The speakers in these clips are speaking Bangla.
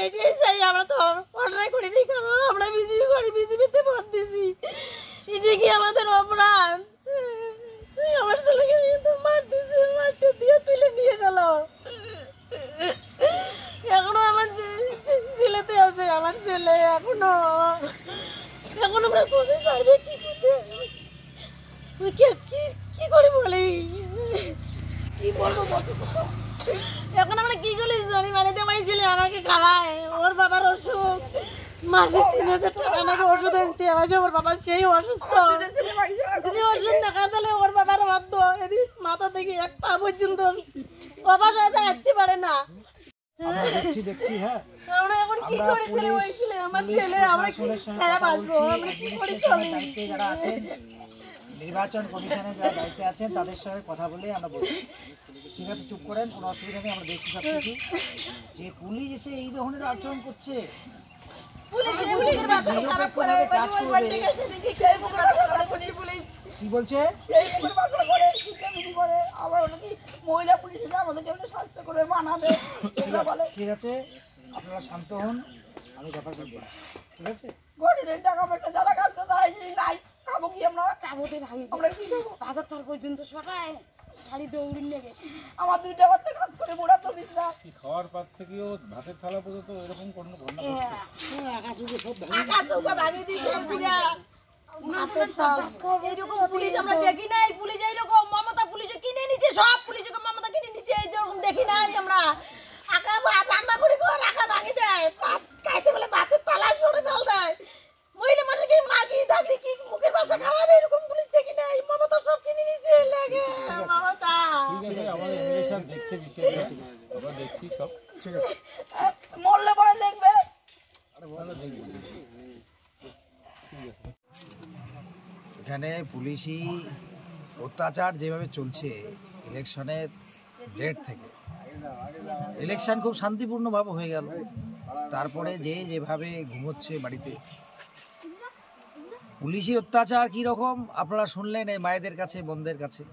এটাই চাই। আমরা তো অন্যায় করিনি, কারণ আমরা বিজেপি করি, বিজেপিতে ভোট দিছি। এটা কি আমাদের অপরাধ? আমার ছেলেকে কিন্তু মারতেছে, মারতে দিয়ে তুলে নিয়ে গেল। এখনো আমার ছেলেতে আছে, আমার ছেলে এখনো আমরা কবে ছাড়বে? কি করবে? কি করে বলি, কি বলবো বলতেছো তো? এখন আমরা কি করি জানি, মানে আমার ছেলে আমাকে খাওয়ায়, ওর বাবার অসুখ, মাসে 3000 টাকা নাকি ওষুধ আনতে হবে। ওর বাবা সেই অসুস্থ, যদি ওষুধ না খায় তাহলে ওর বাবার বাধ্য, মাথা থেকে এক পা পর্যন্ত বাবার সাথে আসতে পারে না। দেখছি হ্যাঁ, আমরা এখন কি করে ছেলে ওই ছেলে আমার ছেলে আমরা দায়িত্বে যারা আছেন, নির্বাচন কমিশনের যারা দায়িত্বে আছেন তাদের সঙ্গে কথা বলে আমরা বলছি। ঠিক আছে, চুপ করেন, কোনো অসুবিধা নেই, আমরা দেখছি সব কিছু। যে পুলিশ এসে এই ধরনের আচরণ করছে, কি বলছে মহিলা পুলিশ আমাদের স্বাস্থ্য করে মানাবে। ঠিক আছে, আপনারা শান্ত হন, আমি ব্যাপার করবো। ঠিক আছে, টাকা পয়সা যারা কাজ করতে নাই, খাবো কি আমরা? খাবোতে ভাগি আমরা কি করবো? বাজার তার পর্যন্ত সবাই শাড়ি দৌড়ি নেবে। আমার 2টা বাচ্চা কাজ করে বুড়া তো বিছনা, খাওয়ার পর থেকেও ভাতের থালা পর্যন্ত এরকম কোনো ঘটনা ঘটছে। আকাশুকে ভাঙি দিয়েছে পুরা ভাতের থালা। এইরকম পুলিশ আমরা দেখি নাই। পুলিশ এইরকম মমতা পুলিশে কিনে নিছে, সব পুলিশকে মমতা কিনে নিছে, এইরকম দেখি নাই আমরা। আকা ভাত রান্না করে রাখা ভাঙি দেয়, ভাত খাইতে বলে ভাতের থালা সরে ফেল দেয়। মহিলা মানুষকে মাগি ধাগরি কি মুখের ভাষা খারাপ, এরকম পুলিশ দেখি নাই। মমতা সব কিনে নিছে লাগে মমতা। ঠিক আছে, আমাদের ইংলিশান দেখছে বিষয়টা, আমরা দেখছি সব। ঠিক আছে, মরলে পরে দেখবে। আরে বলো দেখবে। ঠিক আছে, এখানে পুলিশি অত্যাচার যেভাবে চলছে ইলেকশনের ডেট থেকে, ইলেকশন খুব শান্তিপূর্ণভাবে হয়ে গেল, তারপরে যেভাবে ঘুমোচ্ছে বাড়িতে, পুলিশি অত্যাচার কীরকম আপনারা শুনলেন এই মায়েদের কাছে, বোনদের কাছে।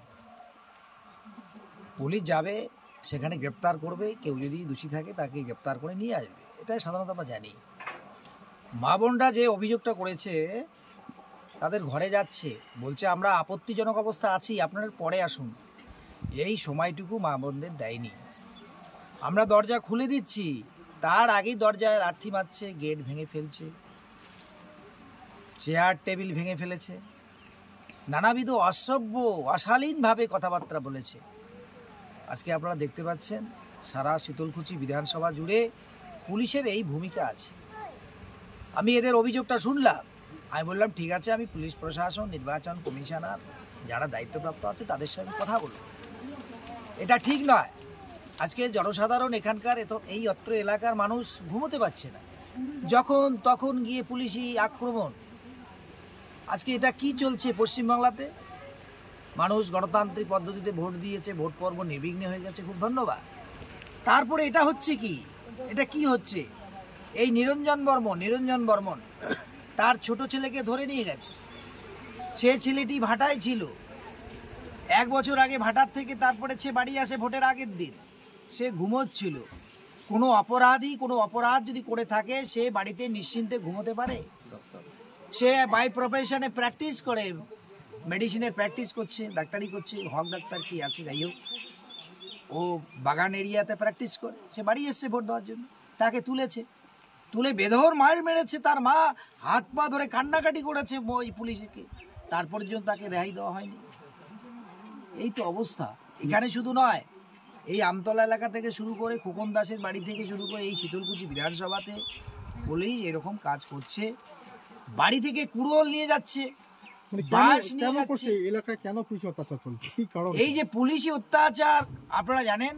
পুলিশ যাবে, সেখানে গ্রেপ্তার করবে, কেউ যদি দোষী থাকে তাকে গ্রেপ্তার করে নিয়ে আসবে, এটাই সাধারণত আমরা জানি। মা বোনরা যে অভিযোগটা করেছে, তাদের ঘরে যাচ্ছে, বলছে আমরা আপত্তিজনক অবস্থা আছি, আপনারা পরে আসুন। এই সময়টুকু মা বোনদের দেয়নি। আমরা দরজা খুলে দিচ্ছি, তার আগেই দরজায় লাথি মারছে, গেট ভেঙে ফেলছে, চেয়ার টেবিল ভেঙে ফেলেছে, নানাবিধ অসভ্য অশালীনভাবে কথাবার্তা বলেছে। আজকে আপনারা দেখতে পাচ্ছেন সারা শীতলকুচি বিধানসভা জুড়ে পুলিশের এই ভূমিকা আছে। আমি এদের অভিযোগটা শুনলাম, আমি বললাম ঠিক আছে, আমি পুলিশ প্রশাসন, নির্বাচন কমিশনার যারা দায়িত্বপ্রাপ্ত আছে তাদের সঙ্গে কথা বলব। এটা ঠিক নয়। আজকে জনসাধারণ এখানকার এই অত্র এলাকার মানুষ ঘুমোতে পারছে না, যখন তখন গিয়ে পুলিশি আক্রমণ। আজকে এটা কি চলছে পশ্চিমবাংলাতে? মানুষ গণতান্ত্রিক পদ্ধতিতে ভোট দিয়েছে, ভোট পর্ব নির্বিঘ্নে হয়ে গেছে, খুব ধন্যবাদ। তারপরে এটা হচ্ছে কি, এটা কি হচ্ছে? এই নিরঞ্জন বর্মন তার ছোট ছেলেকে ধরে নিয়ে গেছে। সে ছেলেটি ভাটায় ছিল, 1 বছর আগে ভাটার থেকে তারপরে সে বাড়ি আসে ভোটের আগের দিন। সে ঘুমোচ্ছিল। কোনো অপরাধী কোনো অপরাধ যদি করে থাকে, সে বাড়িতে নিশ্চিন্তে ঘুমোতে পারে? সে বাই প্রফেশনে প্র্যাকটিস করে, মেডিসিনের প্র্যাকটিস করছে, ডাক্তারি করছে, হক ডাক্তার কি আছে যাই হোক, ও বাগান এরিয়াতে প্র্যাকটিস করে। সে বাড়ি এসছে ভোট দেওয়ার জন্য, তাকে তুলে বেধর মার মেরেছে। তার মা হাত পা ধরে কান্নাকাটি করেছে ওই পুলিশকে, তারপর জন্য তাকে রেহাই দেওয়া হয়নি। এই তো অবস্থা। এখানে শুধু নয়, এই আমতলা এলাকা থেকে শুরু করে খোকন দাসের বাড়ি থেকে শুরু করে এই শীতলকুচি বিধানসভাতে পুলিশ এরকম কাজ করছে। বাড়ি থেকে কুড়োল নিয়ে যাচ্ছে, এই যে পুলিশি অত্যাচার আপনারা জানেন।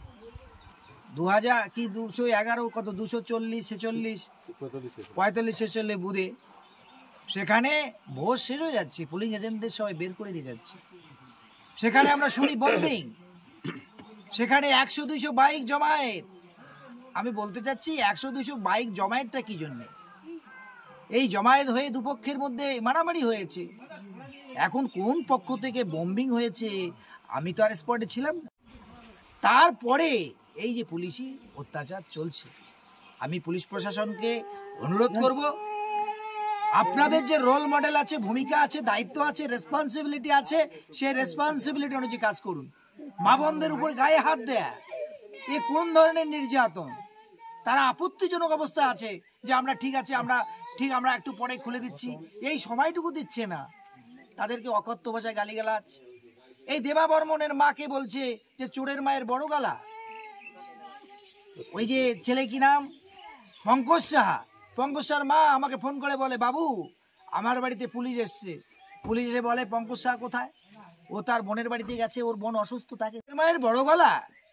211 কত 240 46 45 46 বুধে সেখানে ভোট শেষ হয়ে যাচ্ছে, পুলিশ এজেন্টদের সবাই বের করে দিয়ে যাচ্ছে। সেখানে আমরা শুনি বম্বিং, সেখানে 100-200 বাইক জমায়েত। আমি বলতে চাচ্ছি 100-200 বাইক জমায়েতটা কি জন্যে? এই জমায়েত হয়ে দুপক্ষের মধ্যে মারামারি হয়েছে। এখন কোন পক্ষ থেকে বম্বিং হয়েছে আমি তো আর স্পটে ছিলাম না। তারপরে এই যে পুলিশি অত্যাচার চলছে, আমি পুলিশ প্রশাসনকে অনুরোধ করব, আপনাদের যে রোল মডেল আছে, ভূমিকা আছে, দায়িত্ব আছে, রেসপন্সিবিলিটি আছে, সেই রেসপন্সিবিলিটি অনুযায়ী কাজ করুন। মা বোনদের উপর গায়ে হাত দেয়া এ কোন ধরনের নির্যাতন? তারা আপত্তিজনক অবস্থায় আছে যে আমরা ঠিক আছে, আমরা একটু পরে খুলে দিচ্ছি, এই সময়টুকু দিচ্ছে না। তাদেরকে অকথ্য ভাষায় গালিগালাজ। এই দেবা বর্মনের মাকে বলছে যে চোরের মায়ের বড় গলা। ওই যে ছেলে কি নাম, পঙ্কজ সাহা, পঙ্কজ সাহার মা আমাকে ফোন করে বলে, বাবু আমার বাড়িতে পুলিশ এসছে। পুলিশ এসে বলে পঙ্কজ সাহা কোথায়? ও তার বোনের বাড়িতে গেছে, ওর বোন অসুস্থ, তাকে মায়ের বড় গলা।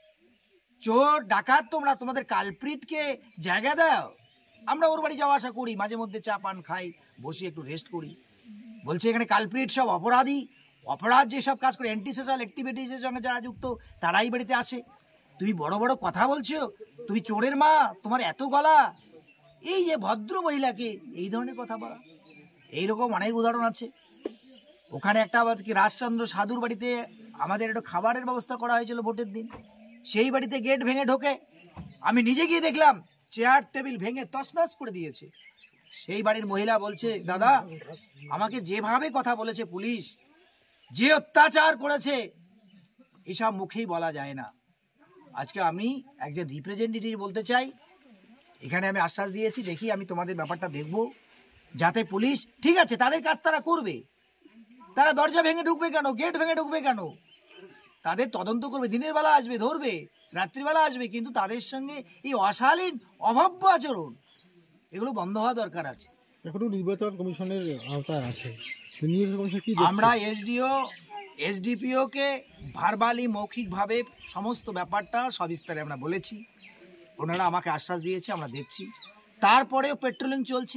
চোর ডাকাত তোমরা তোমাদের কালপ্রিটকে জায়গা দাও। আমরা ওর বাড়ি যাওয়া আসা করি, মাঝে মধ্যে চা পান খাই, বসে একটু রেস্ট করি। বলছে এখানে কালপ্রিট সব অপরাধী, অপরাধ যেসব কাজ করে অ্যান্টি সোশ্যাল অ্যাক্টিভিটিসের সঙ্গে যারা যুক্ত তারাই বাড়িতে আসে। তুমি বড় বড় কথা বলছো, তুমি চোরের মা, তোমার এত গলা। এই যে ভদ্র মহিলাকে এই ধরনের কথা বলা, এইরকম অনেক উদাহরণ আছে। ওখানে একটা কি রাজচন্দ্র সাধুর বাড়িতে আমাদের একটু খাবারের ব্যবস্থা করা হয়েছিল ভোটের দিন, সেই বাড়িতে গেট ভেঙে ঢোকে, আমি নিজে গিয়ে দেখলাম চেয়ার টেবিল ভেঙে তছনছ করে দিয়েছে। সেই বাড়ির মহিলা বলছে, দাদা আমাকে যেভাবে কথা বলেছে পুলিশ, যে অত্যাচার করেছে, এসব মুখেই বলা যায় না। আজকে আমি একজন রিপ্রেজেন্টেটিভ বলতে চাই, এখানে আমি আশ্বাস দিয়েছি, দেখি আমি তোমাদের ব্যাপারটা দেখব, যাতে পুলিশ ঠিক আছে তাদের কাজ তারা করবে। তারা দরজা ভেঙে ঢুকবে কেন, গেট ভেঙে ঢুকবে কেন? তাদের তদন্ত করবে, দিনের বেলা আসবে ধরবে, রাত্রিবেলা আসবে, কিন্তু তাদের সঙ্গে এই অশালীন অভব্য আচরণ এগুলো বন্ধ হওয়া দরকার আছে। এখনো নির্বাচন কমিশনের আওতায় আছে। আমরা এসডিপিও কে ভার্বালি মৌখিকভাবে সমস্ত ব্যাপারটা সবিস্তারে আমরা বলেছি, ওনারা আমাকে আশ্বাস দিয়েছে, আমরা দেখছি। তারপরেও পেট্রোলিং চলছে।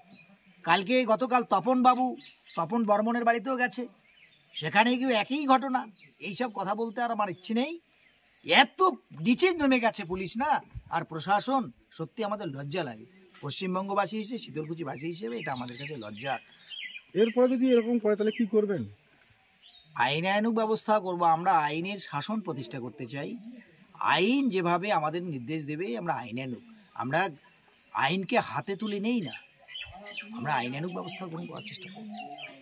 গতকাল তপন বর্মনের বাড়িতেও গেছে, সেখানে গিয়ে একই ঘটনা। এইসব কথা বলতে আর আমার ইচ্ছে নেই। এত নিচে নেমে গেছে পুলিশ না, আর প্রশাসন, সত্যি আমাদের লজ্জা লাগে। পশ্চিমবঙ্গবাসী হিসেবে, শীতলকুচিবাসী হিসেবে এটা আমাদের কাছে লজ্জা। এরপরে যদি এরকম করে তাহলে কি করবেন? আইনানুগ ব্যবস্থা করব। আমরা আইনের শাসন প্রতিষ্ঠা করতে চাই। আইন যেভাবে আমাদের নির্দেশ দেবে আমরা আইনানুগ, আমরা আইনকে হাতে তুলে নেই না, আমরা আইনানুগ ব্যবস্থা গ্রহণ করার চেষ্টা করব।